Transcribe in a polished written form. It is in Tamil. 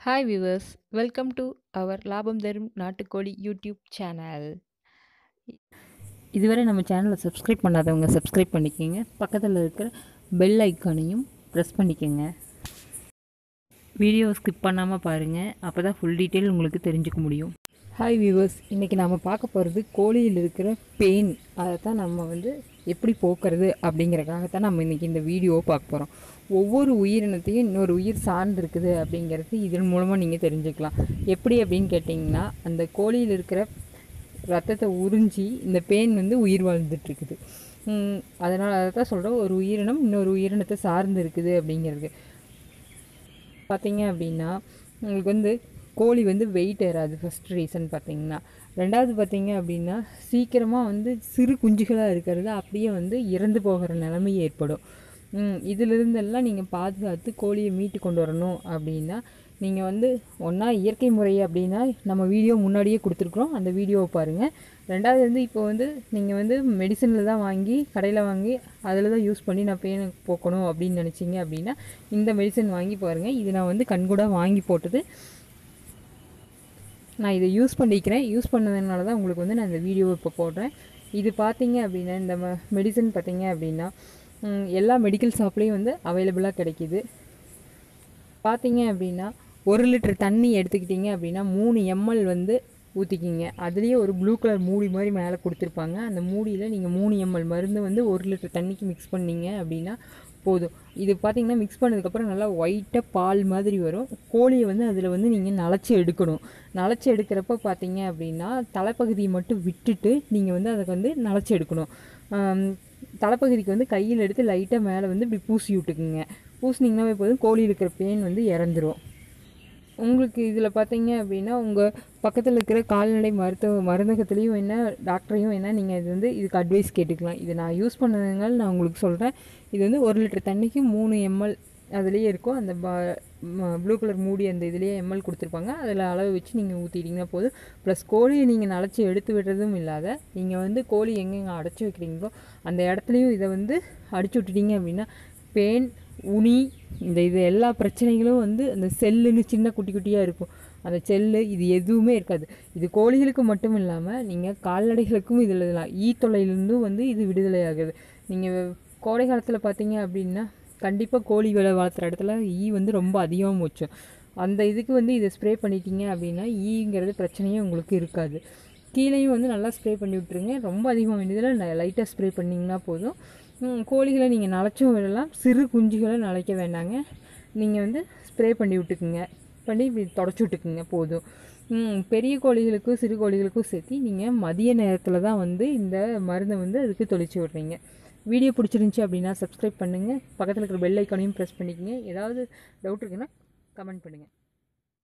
Hi viewers, welcome to our லாபம் தரும் நாட்டுக்கோழி யூடியூப் சேனல். இதுவரை நம்ம சேனலை சப்ஸ்கிரைப் பண்ணாதவங்க சப்ஸ்கிரைப் பண்ணிக்கோங்க. பக்கத்தில் இருக்கிற பெல் ஐக்கானையும் ப்ரெஸ் பண்ணிக்கோங்க. வீடியோ ஸ்கிப் பண்ணாமல் பாருங்கள், அப்போ தான் ஃபுல் டீட்டெயில் உங்களுக்கு தெரிஞ்சுக்க முடியும். ஹாய் வியூவர்ஸ், இன்றைக்கி நாம் பார்க்க போகிறது கோழியில் இருக்கிற பெயின். அதை தான் நம்ம எப்படி போக்குறது அப்படிங்கிறக்காகத்தான் நம்ம இன்றைக்கி இந்த வீடியோவை பார்க்க போகிறோம். ஒவ்வொரு உயிரினத்தையும் இன்னொரு உயிர் சார்ந்திருக்குது அப்படிங்கிறது இதன் மூலமாக நீங்கள் தெரிஞ்சுக்கலாம். எப்படி அப்படின்னு கேட்டிங்கன்னா, அந்த கோழியில் இருக்கிற ரத்தத்தை உறிஞ்சி இந்த பெயின் உயிர் வாழ்ந்துட்டுருக்குது. அதனால் அதை தான் சொல்கிறோம், ஒரு உயிரினம் இன்னொரு உயிரினத்தை சார்ந்து இருக்குது அப்படிங்கிறது. பார்த்தீங்க அப்படின்னா உங்களுக்கு கோழி வெயிட் ஏறாது. ஃபஸ்ட் ரீசன் பார்த்தீங்கன்னா. ரெண்டாவது பார்த்தீங்க அப்படின்னா சீக்கிரமாக சிறு குஞ்சுகளாக இருக்கிறது அப்படியே இறந்து போகிற நிலைமை ஏற்படும். இதிலிருந்தெல்லாம் நீங்கள் பாதுகாத்து கோழியை மீட்டு கொண்டு வரணும் அப்படின்னா நீங்கள் ஒன்றா இயற்கை முறை அப்படின்னா நம்ம வீடியோ முன்னாடியே கொடுத்துருக்குறோம், அந்த வீடியோவை பாருங்கள். ரெண்டாவது இப்போ நீங்கள் மெடிசனில் தான் வாங்கி கடையில் வாங்கி அதில் தான் யூஸ் பண்ணி நான் பெயின் போக்கணும் அப்படின்னு நினச்சிங்க அப்படின்னா இந்த மெடிசன் வாங்கி பாருங்கள். இது நான் கண்கூட வாங்கி போட்டது. நான் இதை யூஸ் பண்ணிக்கிறேன். யூஸ் பண்ணதுனால தான் உங்களுக்கு நான் இந்த வீடியோவை இப்போ போடுறேன். இது பார்த்தீங்க அப்படின்னா இந்த மெடிசன் பார்த்தீங்க அப்படின்னா எல்லா மெடிக்கல் ஷாப்லேயும் அவைலபிளாக கிடைக்கிது. பார்த்தீங்க அப்படின்னா 1 லிட்டர் தண்ணி எடுத்துக்கிட்டிங்க அப்படின்னா 3 ml ஊற்றிக்கிங்க. அதுலேயே ஒரு ப்ளூ கலர் மூடி மாதிரி மேலே கொடுத்துருப்பாங்க. அந்த மூடியில் நீங்கள் 3 ml மருந்து 1 லிட்டர் தண்ணிக்கு மிக்ஸ் பண்ணிங்க அப்படின்னா போதும். இது பார்த்திங்கன்னா மிக்ஸ் பண்ணதுக்கப்புறம் நல்லா ஒயிட்டாக பால் மாதிரி வரும். கோழியை அதில் நீங்கள் நனைச்சி எடுக்கணும். நனைச்சி எடுக்கிறப்ப பார்த்தீங்க அப்படின்னா தலைப்பகுதியை மட்டும் விட்டுட்டு நீங்கள் அதை நனைச்சி எடுக்கணும். தலைப்பகுதிக்கு கையில் எடுத்து லைட்டாக மேலே இப்படி பூசி விட்டுக்குங்க. பூசினீங்கன்னாவே போதும், கோழி இருக்கிற பெயின் இறந்துடும். உங்களுக்கு இதில் பார்த்தீங்க அப்படின்னா உங்கள் பக்கத்தில் இருக்கிற கால்நடை மருந்தகத்துலேயும் என்ன டாக்டரையும் என்ன நீங்கள் இதுக்கு அட்வைஸ் கேட்டுக்கலாம். இதை நான் யூஸ் பண்ணதுனால நான் உங்களுக்கு சொல்கிறேன். இது 1 லிட்டர் தண்ணிக்கு 3 ml அதுலேயே இருக்கும். அந்த ப்ளூ கலர் மூடி அந்த இதுலேயே எம்எல் கொடுத்துருப்பாங்க. அதில் அளவு வச்சு நீங்கள் ஊற்றிட்டிங்கன்னா போதும். ப்ளஸ் கோழியை நீங்கள் நனைச்சி எடுத்து விடுறதும் இல்லாத நீங்கள் கோழி எங்கெங்கே அடைச்சி வைக்கிறீங்களோ அந்த இடத்துலையும் இதை அடிச்சு விட்டுட்டிங்க அப்படின்னா பெயின், உனி, இது எல்லா பிரச்சனைகளும் அந்த செல்லுன்னு சின்ன குட்டி குட்டியாக இருக்கும். அந்த செல்லு இது எதுவுமே இருக்காது. இது கோழிகளுக்கு மட்டும் இல்லாமல் நீங்கள் கால்நடைகளுக்கும் இதில் ஈத்தொலையிலேருந்தும் இது விடுதலை ஆகுது. நீங்கள் கோடை காலத்தில் பார்த்தீங்க அப்படின்னா கண்டிப்பாக கோழிகளை வளர்த்துற இடத்துல ரொம்ப அதிகமாக போச்சும். அந்த இதுக்கு இதை ஸ்ப்ரே பண்ணிட்டீங்க அப்படின்னா ஈங்கிறது பிரச்சனையே உங்களுக்கு இருக்காது. கீழேயும் நல்லா ஸ்ப்ரே பண்ணி விட்டுருங்க. ரொம்ப அதிகமாக வேண்டியதில் லைட்டாக ஸ்ப்ரே பண்ணிங்கன்னா போதும். கோழிகளை நீங்கள் நனைச்சும் விடலாம். சிறு குஞ்சுகளை நனைக்க வேண்டாங்க. நீங்கள் ஸ்ப்ரே பண்ணி விட்டுக்குங்க. பண்ணி இப்படி தொடச்சி விட்டுக்குங்க போதும். பெரிய கோழிகளுக்கும் சிறு கோழிகளுக்கும் சேர்த்து நீங்கள் மதிய நேரத்தில் தான் இந்த மருந்தை அதுக்கு தெளித்து விட்றீங்க. வீடியோ பிடிச்சிருந்துச்சி அப்படின்னா சப்ஸ்கிரைப் பண்ணுங்கள். பக்கத்தில் இருக்கிற பெல் ஐக்கானையும் ப்ரெஸ் பண்ணிக்கோங்க. ஏதாவது டவுட் இருக்குன்னா கமெண்ட் பண்ணுங்கள்.